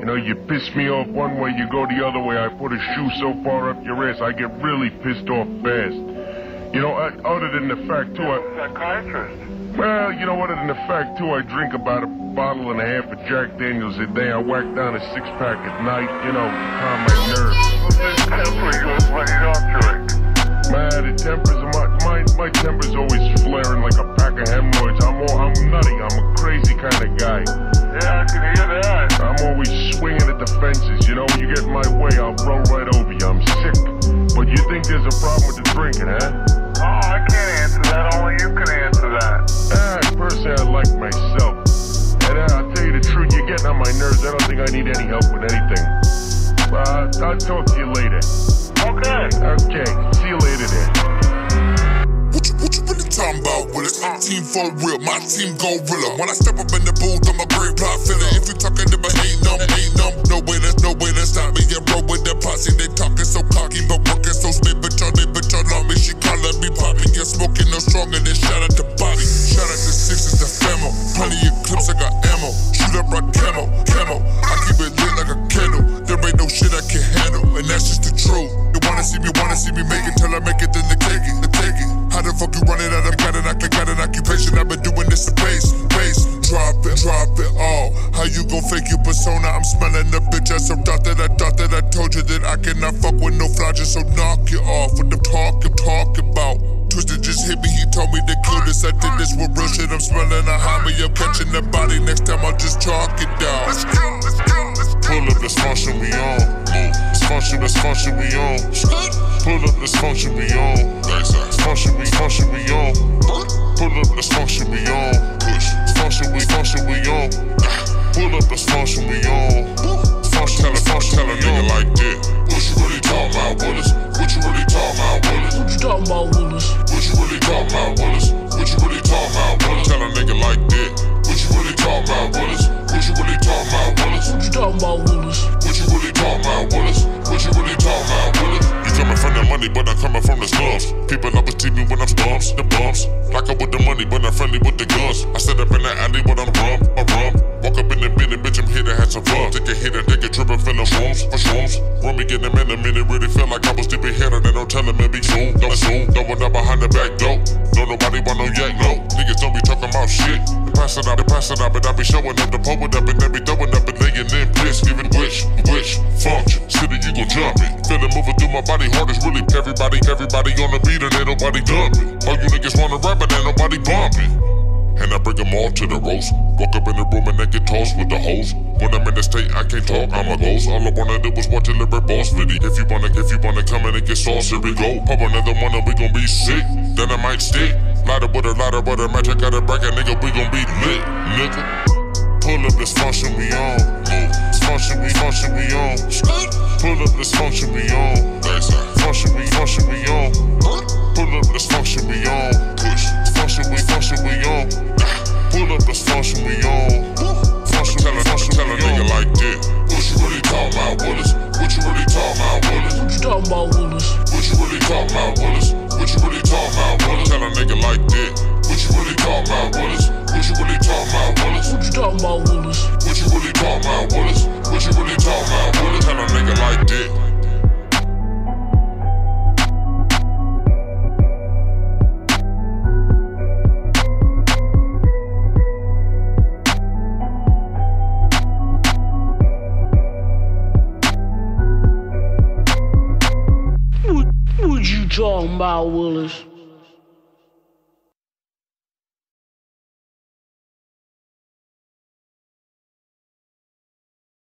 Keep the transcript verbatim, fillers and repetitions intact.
You know, you piss me off one way, you go the other way. I put a shoe so far up your ass, I get really pissed off fast. You know, uh, other than the fact, too, I... Psychiatrist. Well, you know, other than the fact, too, I drink about a bottle and a half of Jack Daniels a day. I whack down a six-pack at night, you know, calm my nerves. What's temper yours when you don't drink? Man, the tempers, my, my, my temper's always flaring like a pack of hemorrhoids. I'm all, I'm nutty, I'm a crazy kind of guy. Yeah, I can hear that. I'm always swinging at the fences, you know, you get in my way, I'll roll right over you. I'm sick. But you think there's a problem with the drinking, huh? Oh, I can't answer that. Only you can answer that. Ah, personally, I like myself. And uh, I'll tell you the truth, you're getting on my nerves. I don't think I need any help with anything. Uh, I'll talk to you later. Okay. Okay, see you later then. What you, what you really talking about, Willis? My team for real, my team gorilla. When I step up in the booth, I'm a great plot filler. If you talking about ain't no, ain't no, no way, there's no way to stop me. Yeah, roll with the posse, they talking so cocky, but working so spit, but y'all, they, but y'all on me. She calling me poppy, yeah, smoking no stronger than shout out to Bobby. Shout out to Sixes, the famo. Plenty of clips, I got ammo. Shoot up right camo, camo. I keep it lit like a candle. There ain't no shit I can handle, and that's just the truth. You wanna see me, wanna see me make it, till I make it, then they take it, they take it. How the fuck you running out of got an, got an occupation? I've been doing this space, space. Drop it, drop it all. How you gon' fake your persona? I'm smelling the bitch as some thought that I thought that I told you that I cannot fuck with no flaunches, so knock you off. What the talk you talk about? Twisted just hit me, he told me to kill this. I did this with real shit, I'm smelling a homie. I'm catching the body, next time I'll just chalk it down. Let's go, let's go, let's go. Pull up, let's function, we on. Let's function, let's function, we on. Pull up, let's function, we on. Function, we function, we on. Pull up, let's function, we on. Function, we function, we on. Pull up, let's function, we on. Function, tell a function, tell a nigga like that. What you really talking about, Willis? What you really talking about, Willis? What you talking about, Willis? What you really talking about, Willis? What you really talking about, Willis? Tell a nigga like that. What you really talking about, Willis? What you really talking about, Willis? What you talking about, Willis? What you really talking about, Willis? What you really talking about, Willis? You coming from the money, but I'm coming from the slums. People always tease me when I'm bums, the bums. Lock up with the money, but I'm friendly with the guns. I sit up in the alley, but I'm rum, I'm rum. Walk up in the building, bitch, I'm here to have some fun. Take a hit and take a trip and fill them shrooms, for shrooms. Run me get them in a minute, really feel like I was deep ahead and they don't tell them maybe soon. Don't soon, don't want that behind the back door. No, nobody want no yak, no. Niggas don't be talking about shit. They pass it out, they pass it out, but I be showing up, the pull it up, and they be throwing up and laying in bliss. Giving which, which, function, city, you gon' jump it. Feel it moving through my body, heart is really everybody, everybody on the beat and ain't nobody dumping. All you niggas wanna rap, but ain't nobody bumping. And I bring them all to the roast. Walk up in the room and they get tossed with the hose. When I'm in the state, I can't talk, I'm a ghost. All I wanna do is watch a little boss video. If you wanna, if you wanna come in and get sauce, here we go. Pop another one and we gon' be sick. Then I might stick. Lighter with a lighter with a match, I gotta break a nigga, we gon' be lit, nigga. Pull up, this function we on. This function we, function we on. Pull up, this function we on. Function we, function we on. Pull up, this function we on. Function we, function we on. Pull up, this function we on. Function, tell a, function, tell a nigga like that. What you really talking about, Willis? What you really talking about, Willis? What you talking about, Willis? What you really talking about, Willis? What you really talking about, Willis? Tell a nigga like that. What you really talking about, Willis? What you really talking about, Willis? What you talking about, Willis? What you really talking about, Willis? What you really talking about, Willis? Tell a nigga like that. What you talking about, Willis?